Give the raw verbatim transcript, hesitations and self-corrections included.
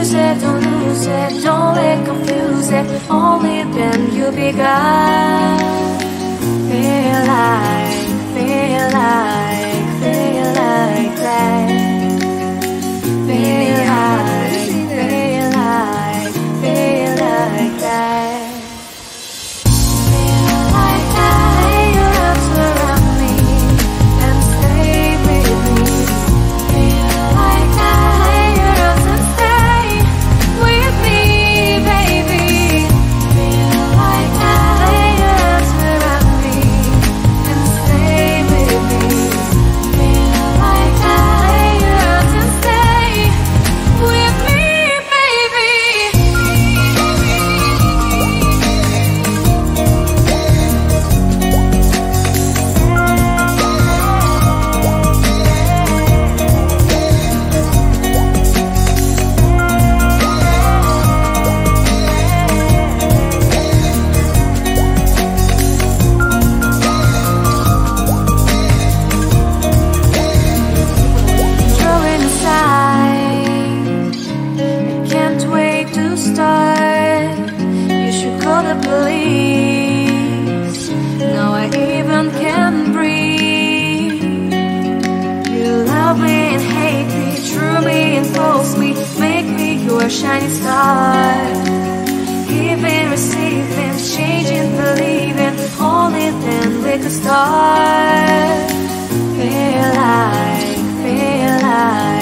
lose it, don't lose it, don't let confuse it. Only then you begun. Feel like, feel like, feel like that. Feel like, feel like, feel like that. Feel like that. Lay your arms around me and stay with me. Feel like that. Lay your arms and stay with me, baby. Feel like that. Lay your arms around me and stay with me. Feel like that. Lay your arms and stay with me, baby. Drawing aside, I can't wait to start. You should call the police. Now I even can't breathe. You love me and hate me, true me and false me, make me your shining star. Giving, receiving, changing, believing, only then we could start. Feel like, feel like